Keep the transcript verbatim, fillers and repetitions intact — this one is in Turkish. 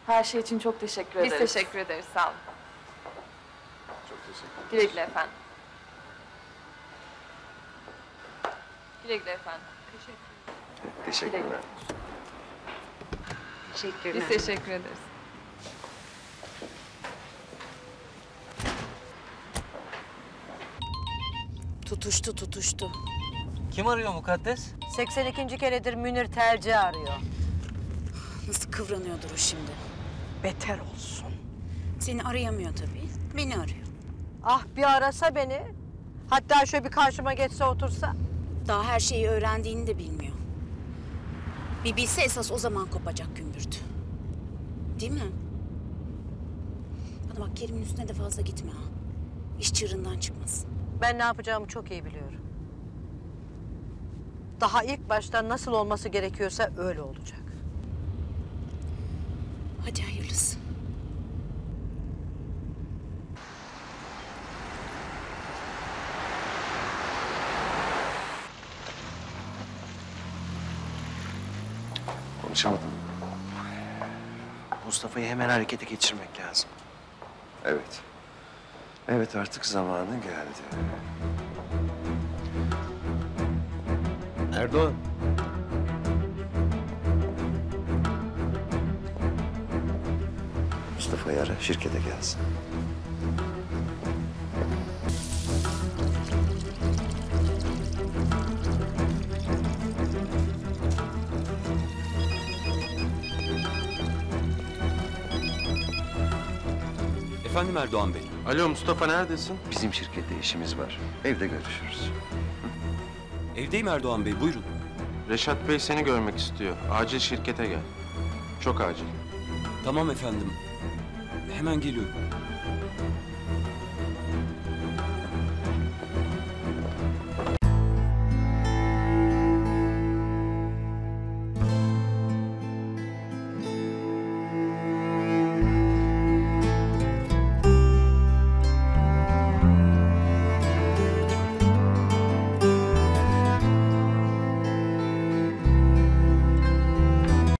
Her şey için çok teşekkür Biz ederiz. Biz teşekkür ederiz, sağ olun. Çok teşekkür ederim. Güle güle efendim. Güle güle efendim. Teşekkürler. Teşekkürler. Biz teşekkür ederiz. Tutuştu tutuştu. Kim arıyor Mukaddes? seksen ikinci keredir Münir Terci arıyor. Nasıl kıvranıyordur o şimdi. Beter olsun. Seni arayamıyor tabii. Beni arıyor. Ah bir arasa beni. Hatta şöyle bir karşıma geçse otursa. Daha her şeyi öğrendiğini de bilmiyor. Bir bilse esas o zaman kopacak gümbürt. Değil mi? Bana bak, Kerim'in üstüne de fazla gitme ha. İş çığırından çıkmasın. Ben ne yapacağımı çok iyi biliyorum. Daha ilk başta nasıl olması gerekiyorsa öyle olacak. Hadi hayırlısı. Konuşamadım. Mustafa'yı hemen harekete geçirmek lazım. Evet. Evet, artık zamanı geldi. Erdoğan. Mustafa'yı ara, şirkete gelsin. Efendim Erdoğan Bey. Alo Mustafa, neredesin? Bizim şirkette işimiz var. Evde görüşürüz. Evdeyim Erdoğan Bey, buyurun. Reşat Bey seni görmek istiyor. Acil şirkete gel. Çok acil. Tamam efendim. Hemen geliyorum.